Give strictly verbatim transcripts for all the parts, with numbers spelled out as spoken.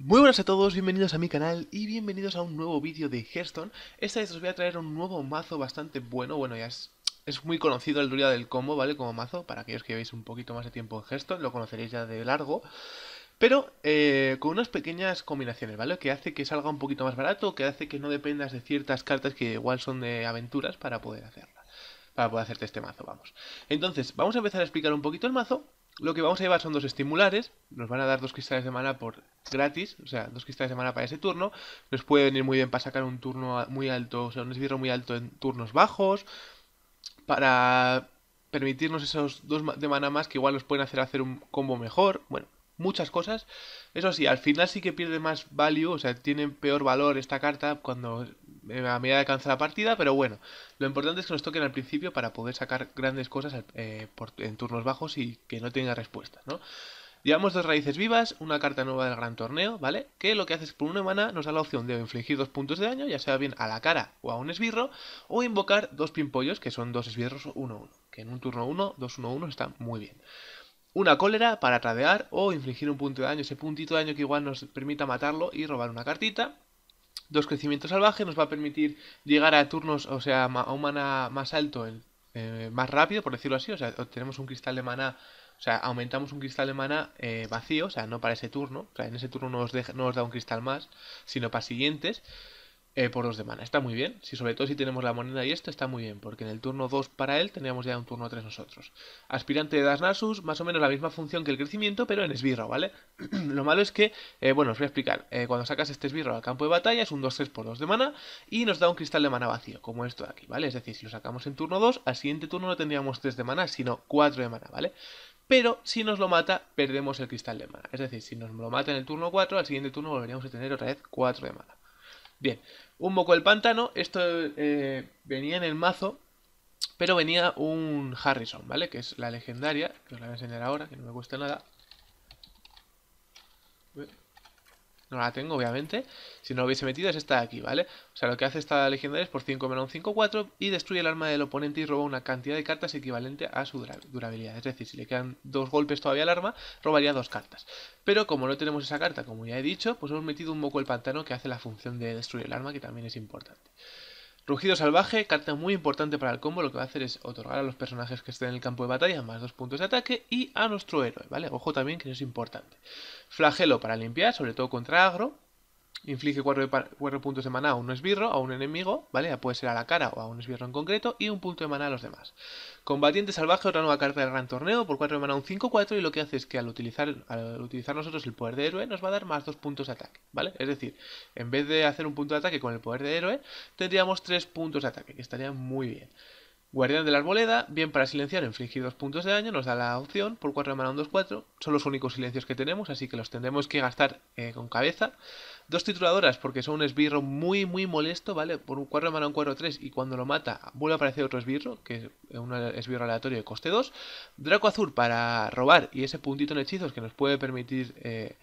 Muy buenas a todos, bienvenidos a mi canal y bienvenidos a un nuevo vídeo de Hearthstone. Esta vez os voy a traer un nuevo mazo bastante bueno, bueno ya es, es muy conocido el Druida del Combo, ¿vale? Como mazo, para aquellos que llevéis un poquito más de tiempo en Hearthstone, lo conoceréis ya de largo. Pero eh, con unas pequeñas combinaciones, ¿vale? Que hace que salga un poquito más barato, que hace que no dependas de ciertas cartas que igual son de aventuras para poder hacerla. Para poder hacerte este mazo, vamos. Entonces, vamos a empezar a explicar un poquito el mazo. Lo que vamos a llevar son dos estimulares. Nos van a dar dos cristales de mana por gratis. O sea, dos cristales de mana para ese turno. Nos puede venir muy bien para sacar un turno muy alto, o sea, un esbirro muy alto en turnos bajos. Para permitirnos esos dos de mana más que igual nos pueden hacer hacer un combo mejor. Bueno, muchas cosas. Eso sí, al final sí que pierde más value, o sea, tiene peor valor esta carta cuando a medida de alcanza la partida, pero bueno, lo importante es que nos toquen al principio para poder sacar grandes cosas eh, por, en turnos bajos y que no tenga respuestas, ¿no? Llevamos dos raíces vivas, una carta nueva del gran torneo, ¿vale? Que lo que hace es por una mana nos da la opción de infligir dos puntos de daño, ya sea bien a la cara o a un esbirro, o invocar dos pimpollos, que son dos esbirros uno uno, que en un turno uno, dos uno uno está muy bien. Una cólera para tradear o infligir un punto de daño, ese puntito de daño que igual nos permita matarlo y robar una cartita. Dos crecimientos salvajes nos va a permitir llegar a turnos, o sea, a un mana más alto, en, eh, más rápido, por decirlo así. O sea, obtenemos un cristal de mana, o sea, aumentamos un cristal de mana eh, vacío, o sea, no para ese turno. O sea, en ese turno no nos, deja, no nos da un cristal más, sino para siguientes. Eh, por dos de mana. Está muy bien. Si sobre todo si tenemos la moneda y esto, está muy bien. Porque en el turno dos para él teníamos ya un turno tres nosotros. Aspirante de Das Nasus, más o menos la misma función que el crecimiento, pero en esbirro, ¿vale? Lo malo es que, eh, bueno, os voy a explicar. Eh, cuando sacas este esbirro al campo de batalla es un dos tres por dos de mana y nos da un cristal de mana vacío, como esto de aquí, ¿vale? Es decir, si lo sacamos en turno dos, al siguiente turno no tendríamos tres de mana, sino cuatro de mana, ¿vale? Pero si nos lo mata, perdemos el cristal de mana. Es decir, si nos lo mata en el turno cuatro, al siguiente turno volveríamos a tener otra vez cuatro de mana. Bien, un moco del pantano, esto eh, venía en el mazo, pero venía un Harrison, ¿vale? Que es la legendaria, que os la voy a enseñar ahora, que no me cuesta nada. No la tengo, obviamente. Si no lo hubiese metido es esta de aquí, ¿vale? O sea, lo que hace esta legendaria es por cinco menos un cinco cuatro y destruye el arma del oponente y roba una cantidad de cartas equivalente a su durabilidad. Es decir, si le quedan dos golpes todavía al arma, robaría dos cartas. Pero como no tenemos esa carta, como ya he dicho, pues hemos metido un moco del pantano que hace la función de destruir el arma, que también es importante. Rugido salvaje, carta muy importante para el combo, lo que va a hacer es otorgar a los personajes que estén en el campo de batalla más dos puntos de ataque y a nuestro héroe, ¿vale? Ojo también que eso es importante. Flagelo para limpiar, sobre todo contra agro. Inflige cuatro puntos de maná a un esbirro, a un enemigo, ¿vale? Ya puede ser a la cara o a un esbirro en concreto, y un punto de maná a los demás. Combatiente salvaje, otra nueva carta del gran torneo, por cuatro de maná un cinco cuatro, y lo que hace es que al utilizar, al utilizar nosotros el poder de héroe, nos va a dar más dos puntos de ataque, ¿vale? Es decir, en vez de hacer un punto de ataque con el poder de héroe, tendríamos tres puntos de ataque, que estaría muy bien. Guardián de la Arboleda, bien para silenciar o infligir dos puntos de daño, nos da la opción, por cuatro de mana un dos cuatro, son los únicos silencios que tenemos, así que los tendremos que gastar eh, con cabeza. Dos trituradoras, porque son un esbirro muy muy molesto, ¿vale? Por un cuatro de mana un cuatro tres y cuando lo mata vuelve a aparecer otro esbirro, que es un esbirro aleatorio de coste dos. Draco azul para robar y ese puntito en hechizos que nos puede permitir eh,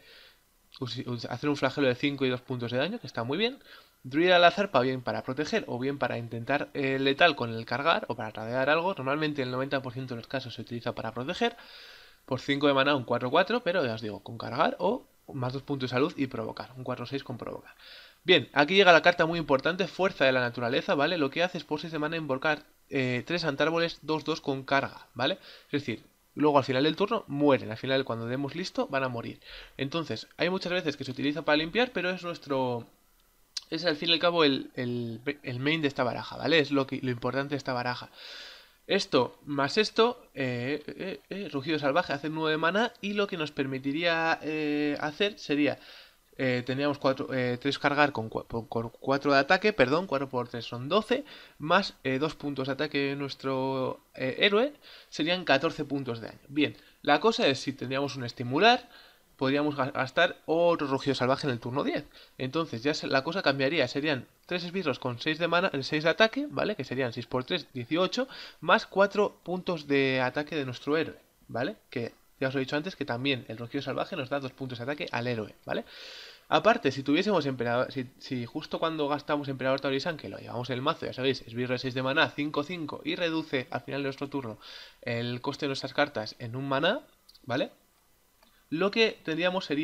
hacer un flagelo de cinco y dos puntos de daño, que está muy bien. Druida al azar, para bien para proteger o bien para intentar eh, letal con el cargar o para tradear algo. Normalmente el noventa por ciento de los casos se utiliza para proteger. Por cinco de mana un cuatro cuatro, pero ya os digo, con cargar o más dos puntos de salud y provocar. Un cuatro seis con provocar. Bien, aquí llega la carta muy importante, Fuerza de la Naturaleza, ¿vale? Lo que hace es por seis de mana invocar eh, tres antárboles dos dos con carga, ¿vale? Es decir, luego al final del turno mueren. Al final, cuando demos listo, van a morir. Entonces, hay muchas veces que se utiliza para limpiar, pero es nuestro... Es al fin y al cabo el, el, el main de esta baraja, ¿vale? Es lo, que, lo importante de esta baraja. Esto más esto, eh, eh, eh, Rugido Salvaje hace nueve de mana y lo que nos permitiría eh, hacer sería... Eh, teníamos cuatro, eh, tres cargar con cuatro de ataque, perdón, cuatro por tres son doce, más eh, dos puntos de ataque de nuestro eh, héroe, serían catorce puntos de daño. Bien, la cosa es si tendríamos un estimular, podríamos gastar otro rugido salvaje en el turno diez. Entonces ya la cosa cambiaría, serían tres esbirros con seis de mana, seis de ataque, ¿vale? Que serían seis por tres, dieciocho, más cuatro puntos de ataque de nuestro héroe, ¿vale? Que ya os he dicho antes que también el rugido salvaje nos da dos puntos de ataque al héroe, ¿vale? Aparte, si tuviésemos emperador, si, si justo cuando gastamos emperador Taurisan, que lo llevamos en el mazo, ya sabéis, esbirro de seis de maná, cinco cinco, y reduce al final de nuestro turno el coste de nuestras cartas en un maná, ¿vale? Lo que tendríamos sería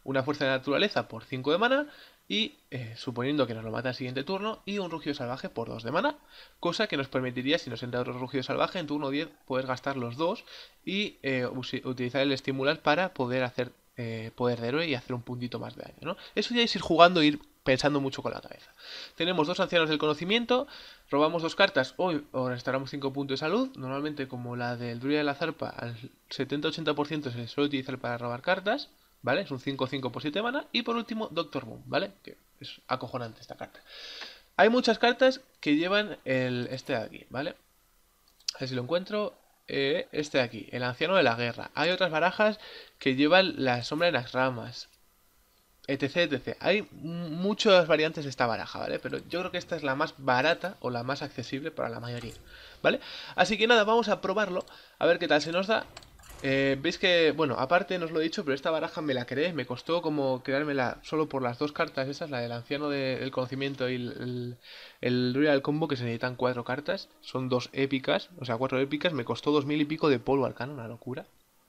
una fuerza de naturaleza por cinco de mana y, eh, suponiendo que nos lo mata el siguiente turno, y un rugido salvaje por dos de mana, cosa que nos permitiría, si nos entra otro rugido salvaje, en turno diez poder gastar los dos y eh, utilizar el estimular para poder hacer eh, poder de héroe y hacer un puntito más de daño, ¿no? Eso ya es ir jugando e ir pensando mucho con la cabeza. Tenemos dos ancianos del conocimiento, robamos dos cartas, hoy ahora restauramos cinco puntos de salud, normalmente como la del druida de la zarpa, al setenta ochenta por ciento se suele utilizar para robar cartas, ¿vale? Es un cinco cinco por siete mana. Y por último, Doctor Boom, ¿vale? Que es acojonante esta carta. Hay muchas cartas que llevan el este de aquí, ¿vale? A ver si lo encuentro. Eh, este de aquí, el anciano de la guerra. Hay otras barajas que llevan la sombra en las ramas, etc, etcétera. Hay muchas variantes de esta baraja, ¿vale? Pero yo creo que esta es la más barata o la más accesible para la mayoría, ¿vale? Así que nada, vamos a probarlo, a ver qué tal se nos da. Eh, Veis que, bueno, aparte no os lo he dicho, pero esta baraja me la creé, me costó como creármela solo por las dos cartas esas, la del anciano de- del conocimiento y el, el, el Royal Combo, que se necesitan cuatro cartas, son dos épicas, o sea, cuatro épicas, me costó dos mil y pico de polvo arcano, una locura.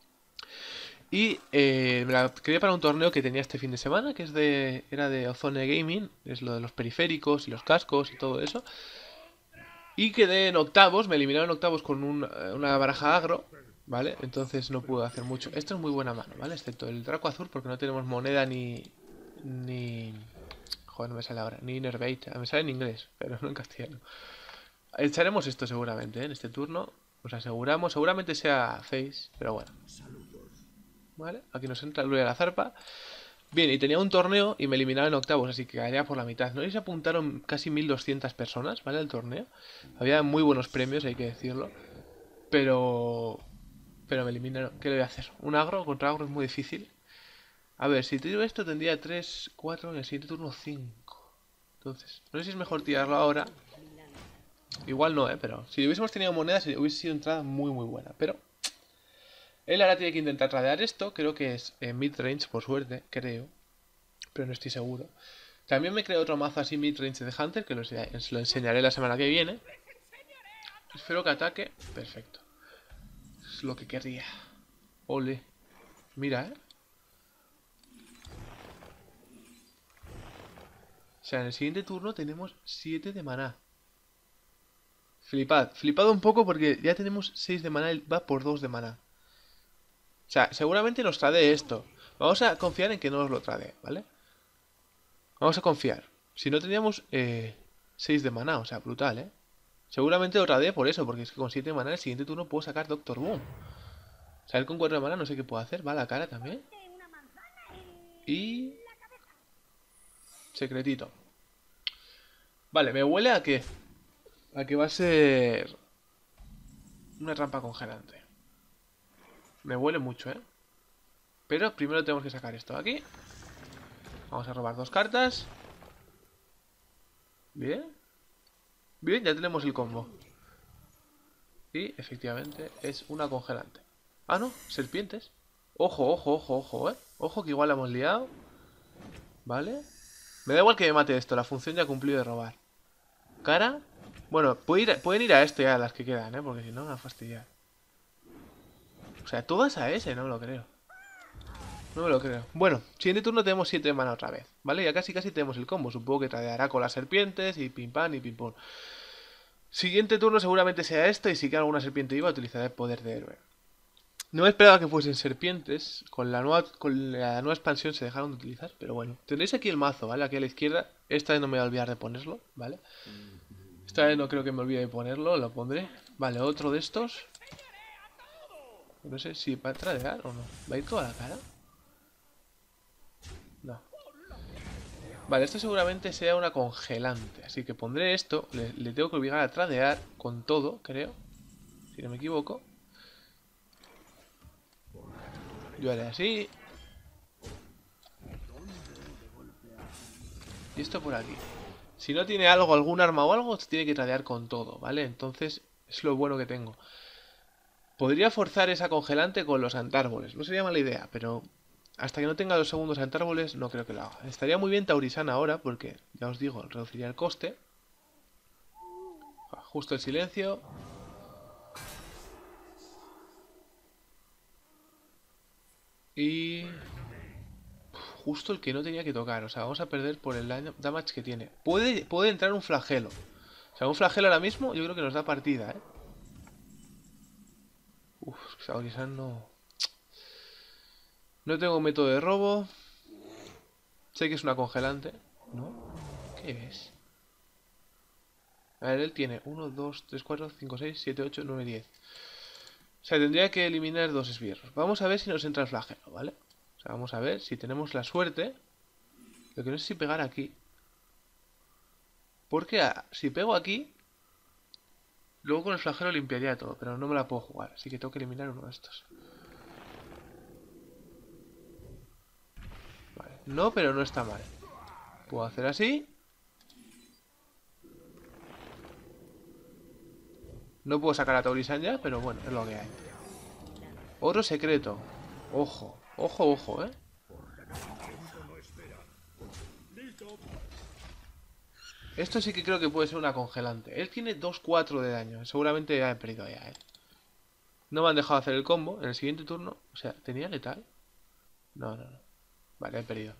Y eh, me la creé para un torneo que tenía este fin de semana, que es de era de Ozone Gaming, es lo de los periféricos y los cascos y todo eso. Y quedé en octavos, me eliminaron en octavos con un, eh, una baraja agro, ¿vale? Entonces no pude hacer mucho. Esto es muy buena mano, ¿vale? Excepto el Draco Azul, porque no tenemos moneda ni... ni... Joder, no me sale ahora. Ni Innervate. Me sale en inglés, pero no en castellano. Echaremos esto seguramente, ¿eh? En este turno. Os aseguramos. Seguramente sea Face, pero bueno. ¿Vale? Aquí nos entra el Luria de la Zarpa. Bien, y tenía un torneo y me eliminaron en octavos, así que caería por la mitad. No sé si se apuntaron casi mil doscientas personas, ¿vale? Al torneo. Había muy buenos premios, hay que decirlo. Pero... Pero me eliminaron. ¿Qué le voy a hacer? Un agro contra agro es muy difícil. A ver, si tiro esto tendría tres, cuatro, en el siguiente turno cinco. Entonces, no sé si es mejor tirarlo ahora. Igual no, ¿eh? Pero si hubiésemos tenido monedas hubiese sido entrada muy muy buena. Pero él ahora tiene que intentar tradear esto. Creo que es en mid-range, por suerte, creo. Pero no estoy seguro. También me creo otro mazo así mid-range de Hunter, que lo, lo enseñaré la semana que viene. Espero que ataque. Perfecto. Es lo que querría. Ole. Mira, ¿eh? O sea, en el siguiente turno tenemos siete de maná. Flipad. Flipado un poco porque ya tenemos seis de maná y va por dos de maná. O sea, seguramente nos trade esto. Vamos a confiar en que no nos lo trade, ¿vale? Vamos a confiar. Si no teníamos eh, seis de maná, o sea, brutal, ¿eh? Seguramente lo trade por eso, porque es que con siete de maná el siguiente turno puedo sacar Doctor Boom. O sea, él con cuatro de maná no sé qué puedo hacer. Va a la cara también. Y... secretito. Vale, me huele a que... a que va a ser... una trampa congelante. Me huele mucho, ¿eh? Pero primero tenemos que sacar esto de aquí. Vamos a robar dos cartas. Bien. Bien, ya tenemos el combo. Y efectivamente es una congelante. Ah, no, serpientes. Ojo, ojo, ojo, ojo, eh. Ojo que igual la hemos liado. Vale. Me da igual que me mate esto, la función ya ha cumplido de robar. Cara. Bueno, puede ir, pueden ir a este ya las que quedan, eh, porque si no me va a fastidiar. O sea, todas a ese, no me lo creo. No me lo creo. Bueno, siguiente turno tenemos siete de mana otra vez, ¿vale? Ya casi casi tenemos el combo. Supongo que tradeará con las serpientes y pim pam y pim pum. Siguiente turno seguramente sea esto y si queda alguna serpiente viva utilizaré el poder de héroe. No me esperaba que fuesen serpientes. Con la nueva con la nueva expansión se dejaron de utilizar, pero bueno. Tendréis aquí el mazo, ¿vale? Aquí a la izquierda. Esta vez no me voy a olvidar de ponerlo, ¿vale? Esta vez no creo que me olvide de ponerlo, lo pondré. Vale, otro de estos. No sé si va a tradear o no. ¿Va a ir toda la cara? No. Vale, esto seguramente sea una congelante. Así que pondré esto. Le, le tengo que obligar a tradear con todo, creo. Si no me equivoco. Yo haré así. Y esto por aquí. Si no tiene algo, algún arma o algo, tiene que tradear con todo, ¿vale? Entonces, es lo bueno que tengo. Podría forzar esa congelante con los antárboles. No sería mala idea, pero hasta que no tenga los segundos antárboles no creo que lo haga. Estaría muy bien Taurisana ahora, porque, ya os digo, reduciría el coste. Justo el silencio. Y... justo el que no tenía que tocar. O sea, vamos a perder por el daño- damage que tiene. Puede, puede entrar un flagelo. O sea, un flagelo ahora mismo yo creo que nos da partida, ¿eh? Uf, Saurisan no... No tengo método de robo. Sé que es una congelante, ¿no? ¿Qué es? A ver, él tiene uno, dos, tres, cuatro, cinco, seis, siete, ocho, nueve, diez. O sea, tendría que eliminar dos esbirros. Vamos a ver si nos entra el flagelo, ¿vale? O sea, vamos a ver si tenemos la suerte. Lo que no sé si pegar aquí. Porque ah, si pego aquí, luego con el flagelo limpiaría todo, pero no me la puedo jugar. Así que tengo que eliminar uno de estos. Vale. No, pero no está mal. Puedo hacer así. No puedo sacar a Taurisan ya, pero bueno, es lo que hay. Otro secreto. Ojo, ojo, ojo, ¿eh? Esto sí que creo que puede ser una congelante. Él tiene dos cuatro de daño. Seguramente ya he perdido ya, ¿eh? No me han dejado hacer el combo en el siguiente turno. O sea, ¿tenía letal? No, no, no. Vale, he perdido.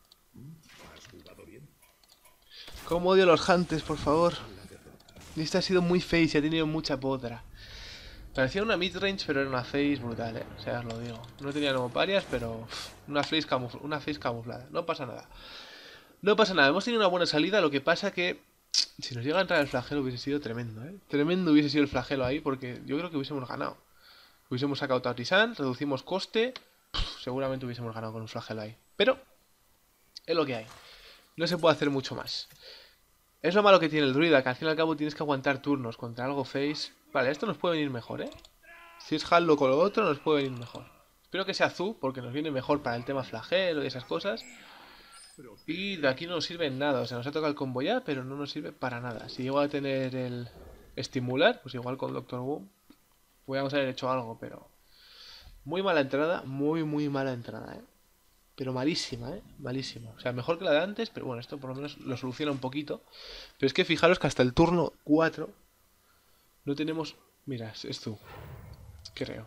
¿Cómo odio los Hunters, por favor? Esta ha sido muy face y ha tenido mucha podra. Parecía una midrange, pero era una face brutal, ¿eh? O sea, os lo digo. No tenía como parias, pero... Uf, una face, camufl una face camuflada. No pasa nada. No pasa nada. Hemos tenido una buena salida. Lo que pasa que... Si nos llega a entrar el flagelo hubiese sido tremendo, ¿eh? Tremendo hubiese sido el flagelo ahí, porque yo creo que hubiésemos ganado. Hubiésemos sacado Taurisan, reducimos coste. Pff, seguramente hubiésemos ganado con un flagelo ahí. Pero... es lo que hay. No se puede hacer mucho más. Es lo malo que tiene el druida, que al fin y al cabo tienes que aguantar turnos contra algo face. Vale, esto nos puede venir mejor, ¿eh? Si es Hallo con lo otro, nos puede venir mejor. Espero que sea Zu, porque nos viene mejor para el tema flagelo y esas cosas. Y de aquí no nos sirve en nada. O sea, nos ha tocado el combo ya, pero no nos sirve para nada. Si llego a tener el estimular, pues igual con Doctor Boom podríamos haber hecho algo, pero... Muy mala entrada, muy, muy mala entrada, ¿eh? Pero malísima, ¿eh? Malísima. O sea, mejor que la de antes, pero bueno, esto por lo menos lo soluciona un poquito. Pero es que fijaros que hasta el turno cuatro no tenemos... Mira, es Zu, creo.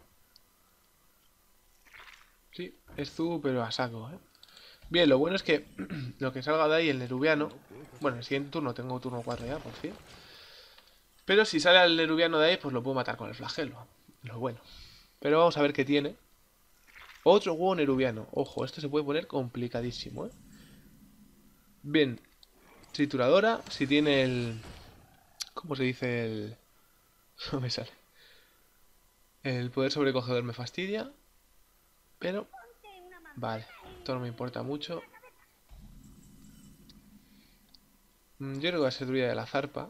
Sí, es Zu, pero a saco, ¿eh? Bien, lo bueno es que lo que salga de ahí el Nerubiano... Bueno, el siguiente turno tengo turno cuatro ya, por fin. Pero si sale el Nerubiano de ahí, pues lo puedo matar con el flagelo. Lo bueno. Pero vamos a ver qué tiene. Otro huevo Nerubiano. Ojo, esto se puede poner complicadísimo, ¿eh? Bien. Trituradora. Si tiene el... ¿Cómo se dice el...? No me sale. El poder sobrecogedor me fastidia. Pero... Vale. Esto no me importa mucho. Yo creo que va a ser druida de la zarpa.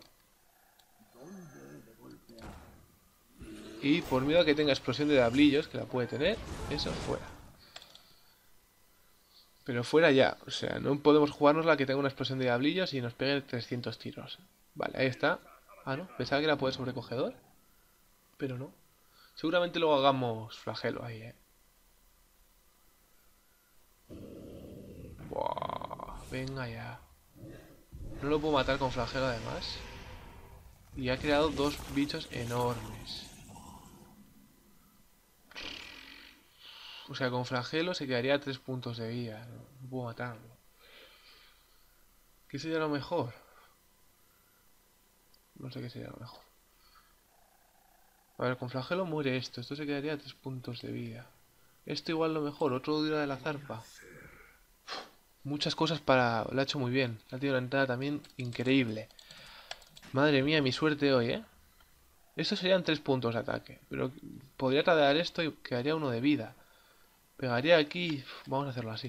Y por miedo a que tenga explosión de dablillos, que la puede tener, eso fuera. Pero fuera ya. O sea, no podemos jugarnos la que tenga una explosión de diablillos y nos pegue trescientos tiros. Vale, ahí está. Ah, no. Pensaba que era poder sobrecogedor. Pero no. Seguramente luego hagamos flagelo ahí, eh. Buah, venga ya. No lo puedo matar con flagelo además. Y ha creado dos bichos enormes. O sea, con flagelo se quedaría a tres puntos de vida. No, no puedo matarlo. ¿Qué sería lo mejor? No sé qué sería lo mejor. A ver, con flagelo muere esto. Esto se quedaría a tres puntos de vida. Esto igual lo mejor. Otro druida de la zarpa. Uf, muchas cosas para... Lo ha hecho muy bien. Ha tenido una entrada también increíble. Madre mía, mi suerte hoy, ¿eh? Estos serían tres puntos de ataque. Pero podría tradear esto y quedaría uno de vida. Pegaría aquí... Uf, vamos a hacerlo así.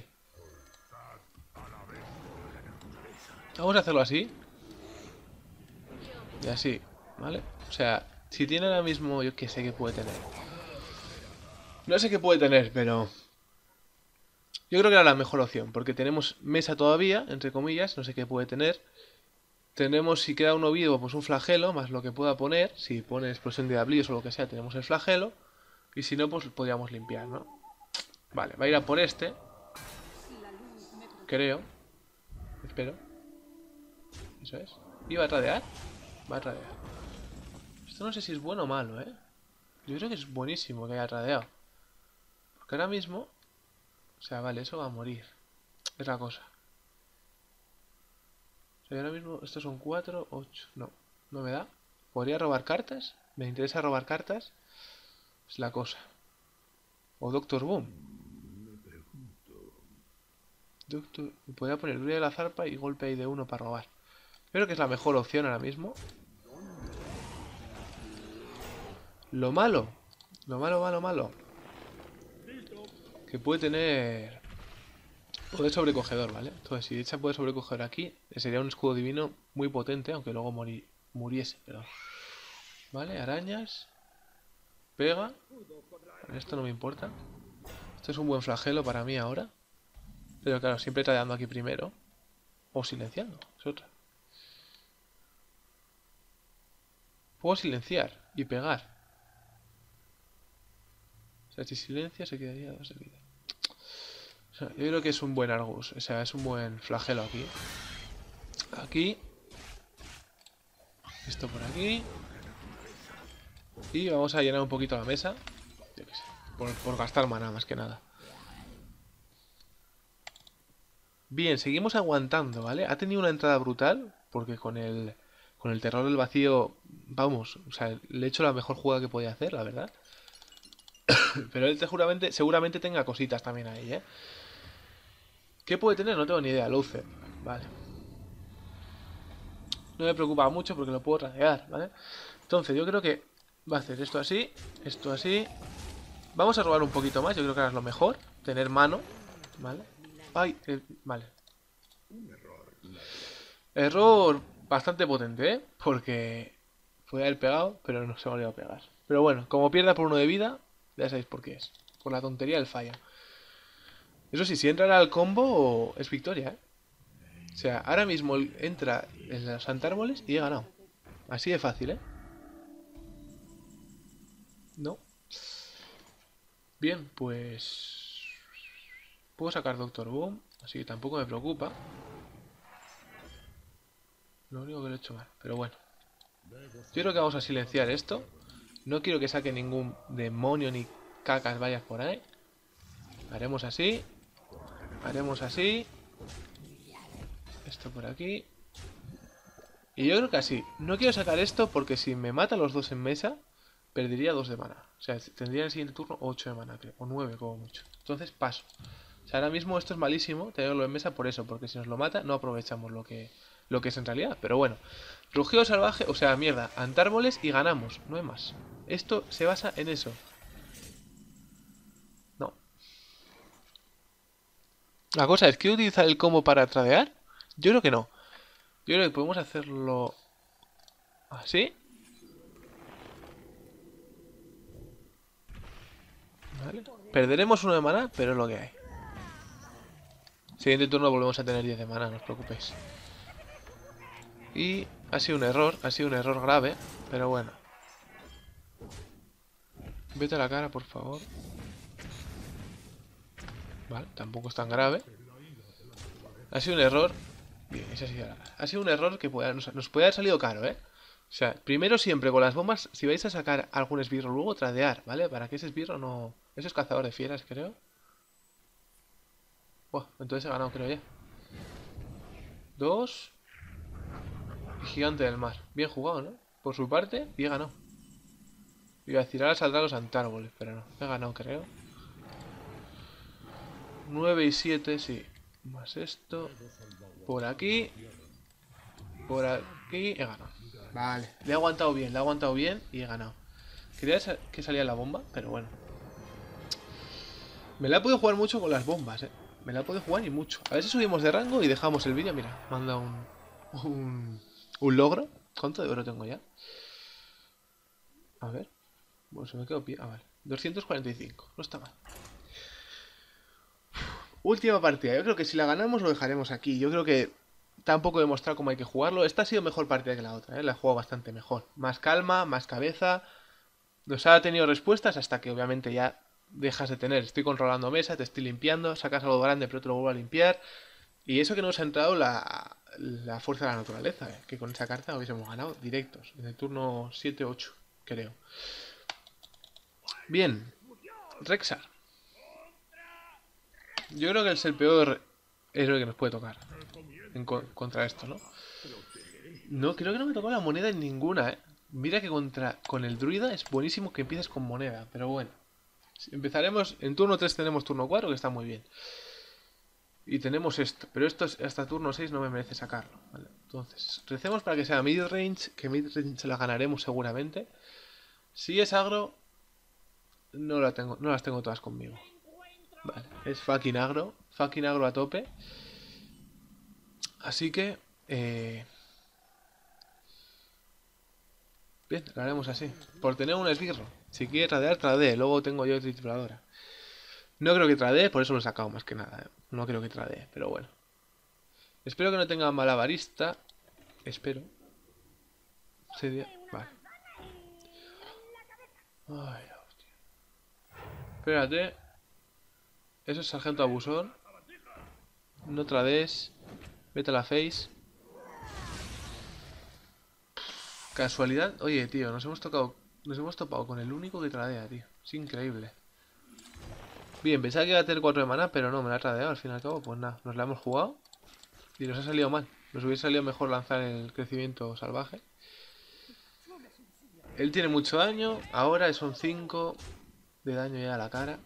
Vamos a hacerlo así. Y así, ¿vale? O sea, si tiene ahora mismo... Yo qué sé qué puede tener. No sé qué puede tener, pero... Yo creo que era la mejor opción. Porque tenemos mesa todavía, entre comillas. No sé qué puede tener. Tenemos, si queda uno vivo, pues un flagelo. Más lo que pueda poner. Si pone explosión de diablillos o lo que sea, tenemos el flagelo. Y si no, pues podríamos limpiar, ¿no? Vale, va a ir a por este. Creo. Espero. Eso es. ¿Y va a tradear? Va a tradear. Esto no sé si es bueno o malo, ¿eh? Yo creo que es buenísimo que haya tradeado. Porque ahora mismo... O sea, vale, eso va a morir. Es la cosa. O sea, ahora mismo estos son cuatro, ocho. No, no me da. ¿Podría robar cartas? Me interesa robar cartas. Es la cosa. O Doctor Boom. Doctor... Podría poner ruido de la zarpa y golpe ahí de uno para robar. Creo que es la mejor opción ahora mismo. Lo malo. Lo malo, malo, malo. Que puede tener... Poder sobrecogedor, ¿vale? Entonces, si echa poder sobrecogedor aquí, sería un escudo divino muy potente, aunque luego morir, muriese, pero... Vale, arañas. Pega. Esto no me importa. Esto es un buen flagelo para mí ahora. Pero claro, siempre tradeando aquí primero. O silenciando, es otra. Puedo silenciar y pegar. O sea, si silencia se quedaría dos de vida. O sea, yo creo que es un buen Argus. O sea, es un buen flagelo aquí. Aquí. Esto por aquí. Y vamos a llenar un poquito la mesa. Yo qué sé. Por, por gastar mana más que nada. Bien, seguimos aguantando, ¿vale? Ha tenido una entrada brutal. Porque con el... Con el terror del vacío... Vamos, o sea, le he hecho la mejor jugada que podía hacer, la verdad. Pero él seguramente, seguramente tenga cositas también ahí, ¿eh? ¿Qué puede tener? No tengo ni idea. Luce. Vale. No me preocupa mucho porque lo puedo tradear, ¿vale? Entonces yo creo que va a hacer esto así, esto así. Vamos a robar un poquito más, yo creo que ahora es lo mejor. Tener mano, ¿vale? Ay, eh, vale. Error bastante potente, ¿eh? Porque podía haber pegado, pero no se me ha olvidado pegar. Pero bueno, como pierda por uno de vida, ya sabéis por qué es. Por la tontería del falla. Eso sí, si entra al combo es victoria, ¿eh? O sea, ahora mismo entra en los antárboles y he ganado. Así de fácil, ¿eh? No. Bien, pues... Puedo sacar Doctor Boom, así que tampoco me preocupa. Lo único que lo he hecho mal, pero bueno. Yo creo que vamos a silenciar esto. No quiero que saque ningún demonio ni cacas vayas por ahí. Haremos así. Haremos así. Esto por aquí. Y yo creo que así. No quiero sacar esto porque si me mata los dos en mesa, perdería dos de mana. O sea, tendría en el siguiente turno ocho de mana, creo. O nueve como mucho. Entonces paso. O sea, ahora mismo esto es malísimo tenerlo en mesa por eso. Porque si nos lo mata, no aprovechamos lo que, lo que es en realidad. Pero bueno. Rugido salvaje, o sea, mierda. Antárboles y ganamos. No hay más. Esto se basa en eso. No. La cosa es, ¿quiero utilizar el combo para tradear? Yo creo que no. Yo creo que podemos hacerlo... ¿Así? Vale. Perderemos uno de mana, pero es lo que hay. Siguiente turno volvemos a tener diez de mana, no os preocupéis. Y ha sido un error, ha sido un error grave, pero bueno. Vete a la cara, por favor. Vale, tampoco es tan grave. Ha sido un error. Bien, esa ha sido la cara. Ha sido un error que puede, nos, nos puede haber salido caro, ¿eh? O sea, primero siempre con las bombas, si vais a sacar algún esbirro, luego tradear, ¿vale? Para que ese esbirro no... Eso es cazador de fieras, creo. Buah, entonces he ganado, creo ya. Dos. Y gigante del mar. Bien jugado, ¿no? Por su parte, y he ganado. Iba a decir, ahora saldrán los antárboles, pero no. He ganado, creo. nueve y siete, sí. Más esto. Por aquí. Por aquí. He ganado. Vale. Le he aguantado bien, le he aguantado bien y he ganado. Quería que salía la bomba, pero bueno. Me la he podido jugar mucho con las bombas, eh. Me la he podido jugar y mucho. A ver si subimos de rango y dejamos el vídeo. Mira, manda un, un... Un logro. ¿Cuánto de oro tengo ya? A ver. Bueno, se me quedó pie. Ah, vale. doscientos cuarenta y cinco. No está mal. Última partida. Yo creo que si la ganamos lo dejaremos aquí. Yo creo que tampoco he demostrado cómo hay que jugarlo. Esta ha sido mejor partida que la otra, ¿eh? La he jugado bastante mejor. Más calma, más cabeza. Nos ha tenido respuestas hasta que obviamente ya dejas de tener. Estoy controlando mesa, te estoy limpiando, sacas algo grande pero te lo vuelvo a limpiar. Y eso que nos ha entrado la, la fuerza de la naturaleza, ¿eh? Que con esa carta hubiésemos ganado directos. En el turno siete ocho, creo. Bien. Rexar. Yo creo que es el peor es lo que nos puede tocar en co contra esto, ¿no? No, creo que no me tocó la moneda en ninguna, ¿eh? Mira que contra con el druida es buenísimo que empieces con moneda, pero bueno. Empezaremos, en turno tres tenemos turno cuatro, que está muy bien. Y tenemos esto, pero esto es, hasta turno seis no me merece sacarlo, ¿vale? Entonces, recemos para que sea mid-range, que mid-range se la ganaremos seguramente. Si es agro, no, la tengo, no las tengo todas conmigo. Vale, es fucking agro, fucking agro a tope. Así que, eh... bien, lo haremos así. Por tener un esbirro. Si quiere tradear, tradee. Luego tengo yo trituradora. No creo que tradee, por eso lo he sacado más que nada. ¿eh? No creo que tradee, pero bueno. Espero que no tenga malabarista. Espero. Sería... Vale. Ay, hostia. Espérate. Eso es sargento abusón. No tradees. Vete a la face. Casualidad. Oye, tío, nos hemos tocado. Nos hemos topado con el único que tradea, tío. Es increíble. Bien, pensaba que iba a tener cuatro de mana, pero no, me la ha tradeado al fin y al cabo. Pues nada, nos la hemos jugado. Y nos ha salido mal. Nos hubiera salido mejor lanzar el crecimiento salvaje. Él tiene mucho daño. Ahora son cinco de daño ya a la cara.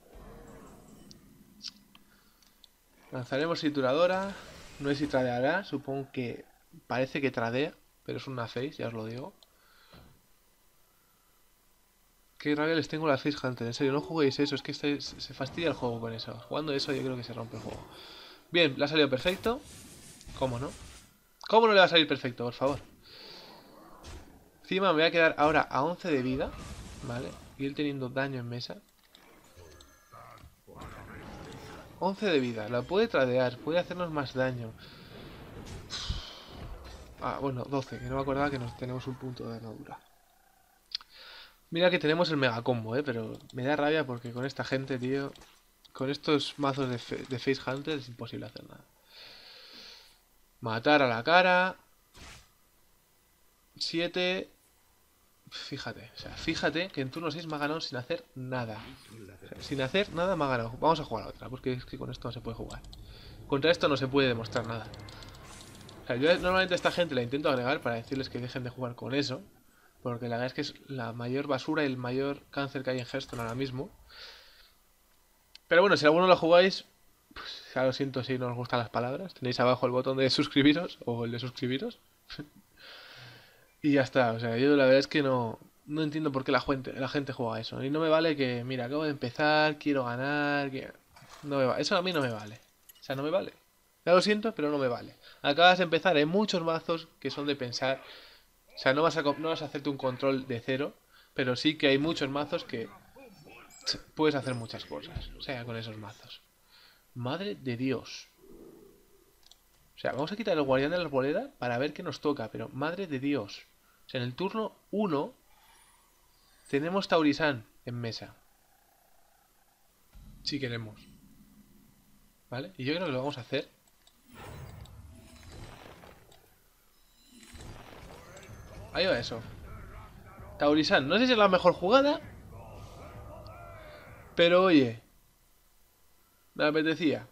Lanzaremos trituradora. No sé si tradeará. Supongo que parece que tradea. Pero es una face, ya os lo digo. Qué rabia les tengo a las Face Hunter. En serio, no juguéis eso. Es que este, se fastidia el juego con eso. Jugando eso yo creo que se rompe el juego. Bien, le ha salido perfecto. ¿Cómo no? ¿Cómo no le va a salir perfecto, por favor? Encima me voy a quedar ahora a once de vida. ¿Vale? Y él teniendo daño en mesa. once de vida. La puede tradear. Puede hacernos más daño. Ah, bueno, doce. Que no me acordaba que nos tenemos un punto de armadura. Mira que tenemos el mega combo, eh. Pero me da rabia porque con esta gente, tío. Con estos mazos de, de Face Hunter es imposible hacer nada. Matar a la cara. siete. Fíjate, o sea, fíjate que en turno seis me ha ganado sin hacer nada. O sea, sin hacer nada me ha ganado. Vamos a jugar a otra, porque es que con esto no se puede jugar. Contra esto no se puede demostrar nada. O sea, yo normalmente a esta gente la intento agregar para decirles que dejen de jugar con eso. Porque la verdad es que es la mayor basura y el mayor cáncer que hay en Hearthstone ahora mismo. Pero bueno, si alguno lo jugáis, pues ya lo siento si no os gustan las palabras. Tenéis abajo el botón de suscribiros o el de suscribiros. Y ya está, o sea, yo la verdad es que no, no entiendo por qué la gente, la gente juega eso. Y no me vale que, mira, acabo de empezar, quiero ganar, que... No me va... Eso a mí no me vale. O sea, no me vale. Ya lo siento, pero no me vale. Acabas de empezar, hay muchos mazos que son de pensar. O sea, no vas a, no vas a hacerte un control de cero, pero sí que hay muchos mazos que puedes hacer muchas cosas. O sea, con esos mazos. Madre de Dios. O sea, vamos a quitar el guardián de la arboleda para ver qué nos toca, pero madre de Dios. O sea, en el turno uno tenemos Taurisan en mesa. Si queremos. ¿Vale? Y yo creo que lo vamos a hacer. Ahí va eso. Taurisan, no sé si es la mejor jugada. Pero oye. Me apetecía.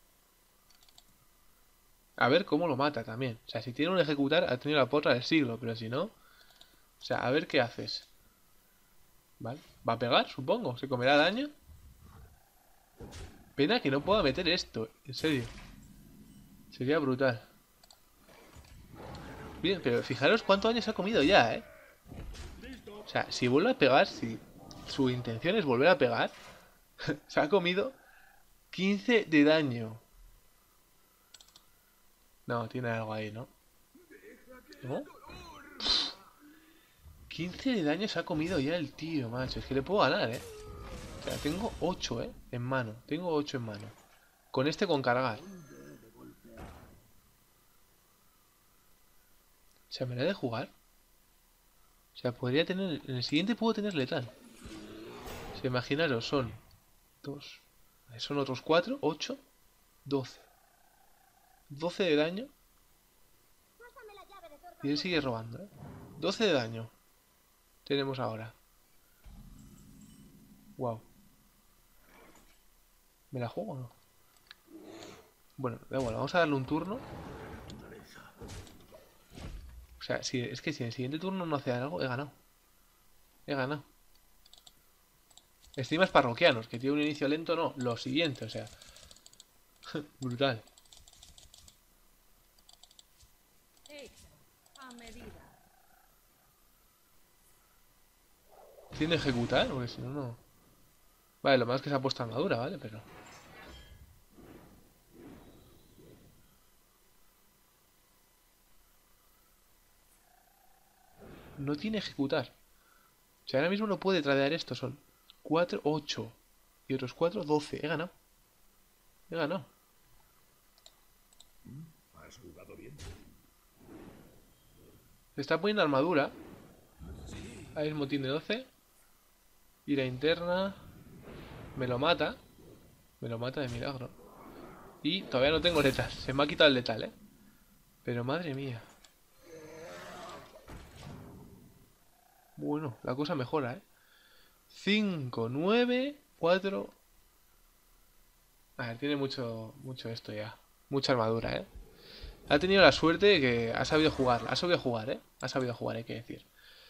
A ver cómo lo mata también. O sea, si tiene un ejecutar, ha tenido la porra del siglo. Pero si no... O sea, a ver qué haces. ¿Vale? Va a pegar, supongo. Se comerá daño. Pena que no pueda meter esto. En serio. Sería brutal. Bien, pero fijaros cuánto daño se ha comido ya, ¿eh? O sea, si vuelve a pegar, si su intención es volver a pegar, se ha comido quince de daño. No, tiene algo ahí, ¿no? ¿No? quince de daño se ha comido ya el tío, macho. Es que le puedo ganar, ¿eh? O sea, tengo ocho, ¿eh? En mano. Tengo ocho en mano. Con este con cargar. O sea, ¿me la he de jugar? O sea, podría tener... En el siguiente puedo tener letal. O sea, imaginaros, son... Dos... Son otros cuatro, ocho, doce. doce de daño. Y él sigue robando, ¿eh? doce de daño. Tenemos ahora. Wow. ¿Me la juego o no? Bueno, da igual, vamos a darle un turno. O sea, si, es que si en el siguiente turno no hace algo, he ganado. He ganado. Encima es parroquianos, que tiene un inicio lento, no. Lo siguiente, o sea. Brutal. ¿Tiene ejecutar? Porque si no, no. Vale, lo malo es que se ha puesto armadura, ¿vale? Pero... no tiene ejecutar. O sea, ahora mismo no puede tradear esto. Son cuatro, ocho. Y otros cuatro, doce. He ganado. He ganado. Has jugado bien. Se está poniendo armadura. Ahora mismo tiene doce. Ira interna. Me lo mata. Me lo mata de milagro. Y todavía no tengo letal. Se me ha quitado el letal, ¿eh? Pero madre mía. Bueno, la cosa mejora, ¿eh? cinco, nueve, cuatro... A ver, tiene mucho, mucho esto ya. Mucha armadura, ¿eh? Ha tenido la suerte de que ha sabido jugar. Ha sabido jugar, ¿eh? Ha sabido jugar, hay que decir.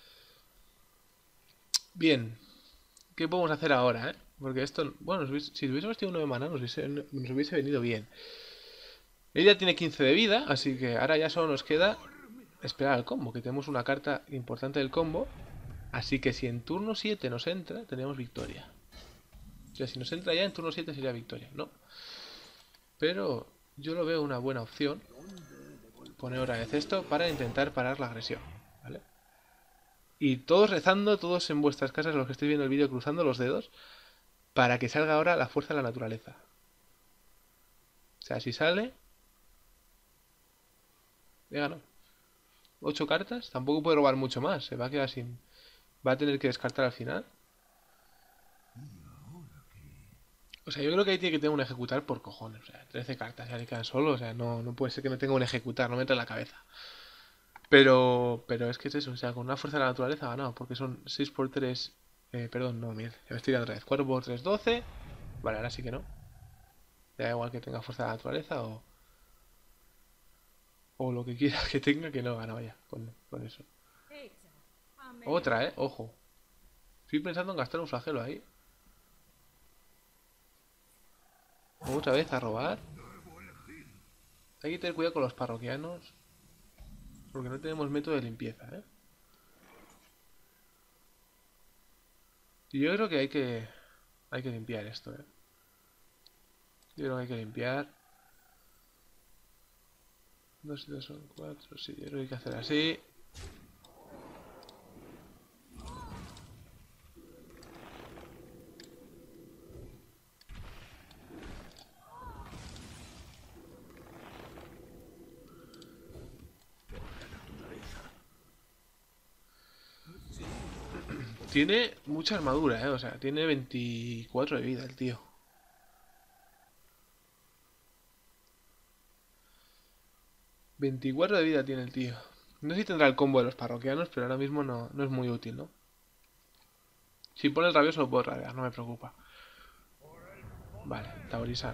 Bien. ¿Qué podemos hacer ahora, eh? Porque esto... Bueno, si hubiésemos tenido nueve mana nos hubiese, nos hubiese venido bien. Ella tiene quince de vida, así que ahora ya solo nos queda esperar al combo, que tenemos una carta importante del combo. Así que si en turno siete nos entra, tenemos victoria. O sea, si nos entra ya en turno siete sería victoria, ¿no? Pero yo lo veo una buena opción. Poner otra vez esto para intentar parar la agresión, ¿vale? Y todos rezando, todos en vuestras casas, los que estéis viendo el vídeo, cruzando los dedos, para que salga ahora la fuerza de la naturaleza. O sea, si sale... he ganado. ocho cartas, tampoco puede robar mucho más, se va a quedar sin... va a tener que descartar al final. O sea, yo creo que ahí tiene que tener un ejecutar por cojones. O sea, trece cartas ya le quedan solo. O sea, no, no puede ser que no tenga un ejecutar, no me entra en la cabeza. Pero pero es que es eso, o sea, con una fuerza de la naturaleza ha ganado. Porque son seis por tres... Eh, perdón, no, mira, ya me estoy dando otra vez. cuatro por tres, doce. Vale, ahora sí que no. Da igual que tenga fuerza de la naturaleza o... o lo que quiera que tenga, que no gana, vaya, con, con eso. Otra, eh, ojo. Estoy pensando en gastar un flagelo ahí. Otra vez a robar. Hay que tener cuidado con los parroquianos. Porque no tenemos método de limpieza, ¿eh? Y yo creo que hay que... hay que limpiar esto, ¿eh? Yo creo que hay que limpiar. Dos y dos son cuatro. Sí, yo creo que hay que hacer así. Tiene mucha armadura, ¿eh? O sea, tiene veinticuatro de vida el tío. veinticuatro de vida tiene el tío. No sé si tendrá el combo de los parroquianos, pero ahora mismo no, no es muy útil, ¿no? Si pone el rabioso lo puedo rabiar, no me preocupa. Vale, Taurisan.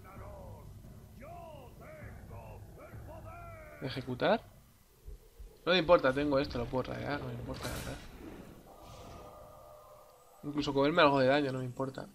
Ejecutar. No me importa, tengo esto, lo puedo radiar, no me importa nada. Incluso comerme algo de daño no me importa.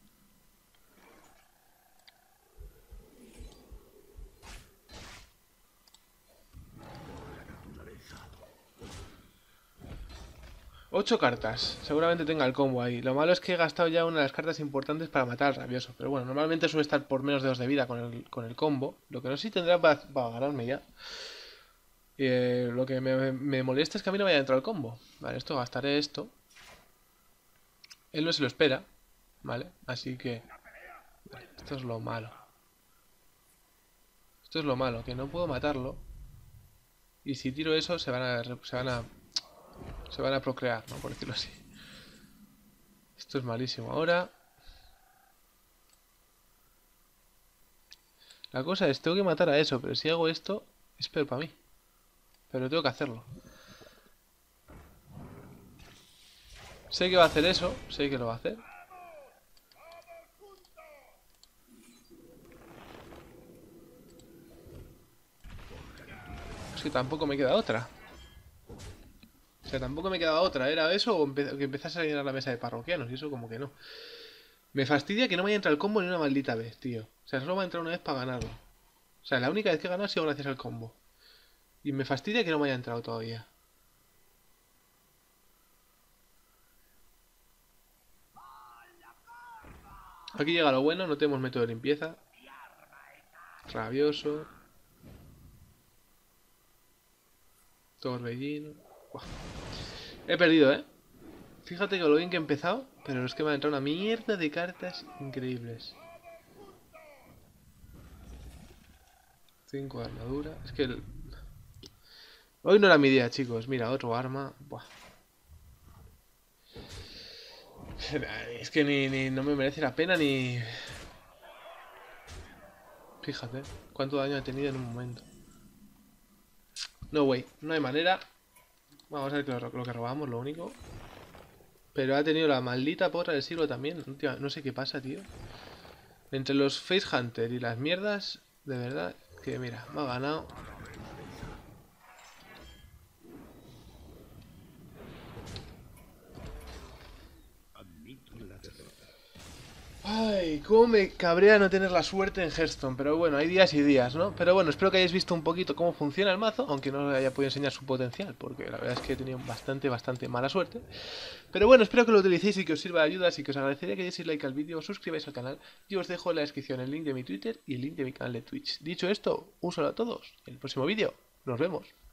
Ocho cartas. Seguramente tenga el combo ahí. Lo malo es que he gastado ya una de las cartas importantes para matar al rabioso. Pero bueno, normalmente suele estar por menos de dos de vida con el, con el combo. Lo que no sé si tendrá para, para ganarme ya. Eh, lo que me, me molesta es que a mí no me haya entrado el combo. Vale, esto gastaré esto. Él no se lo espera. Vale, así que... vale, esto es lo malo. Esto es lo malo, que no puedo matarlo. Y si tiro eso se van a... se van a... se van a procrear, ¿no? Por decirlo así. Esto es malísimo. Ahora... la cosa es, tengo que matar a eso, pero si hago esto, es peor para mí. Pero tengo que hacerlo. Sé que va a hacer eso, sé que lo va a hacer. que tampoco me queda otra. O sea, tampoco me quedaba otra. ¿Era eso o empe que empezase a llenar la mesa de parroquianos? Y eso como que no. Me fastidia que no me haya entrado el combo ni una maldita vez, tío. O sea, solo me ha entrado una vez para ganarlo. O sea, la única vez que he ganado ha sido gracias al combo. Y me fastidia que no me haya entrado todavía. Aquí llega lo bueno, no tenemos método de limpieza. Rabioso. Torbellino. Buah. He perdido, ¿eh? Fíjate que lo bien que he empezado, pero es que me ha entrado una mierda de cartas increíbles. cinco de armadura. Es que el... hoy no era mi día, chicos. Mira, otro arma. Buah. Es que ni, ni no me merece la pena ni... Fíjate cuánto daño ha tenido en un momento. No way, no hay manera. Vamos a ver lo, lo que robamos, lo único. Pero ha tenido la maldita porra del siglo también. Tío, no sé qué pasa, tío. Entre los Face Hunter y las mierdas, de verdad, que mira, me ha ganado. Ay, cómo me cabrea no tener la suerte en Hearthstone. Pero bueno, hay días y días, ¿no? Pero bueno, espero que hayáis visto un poquito cómo funciona el mazo, aunque no haya podido enseñar su potencial, porque la verdad es que he tenido bastante, bastante mala suerte. Pero bueno, espero que lo utilicéis y que os sirva de ayuda, así que os agradecería que deis like al vídeo, os suscribáis al canal y os dejo en la descripción el link de mi Twitter y el link de mi canal de Twitch. Dicho esto, un saludo a todos. En el próximo vídeo, nos vemos.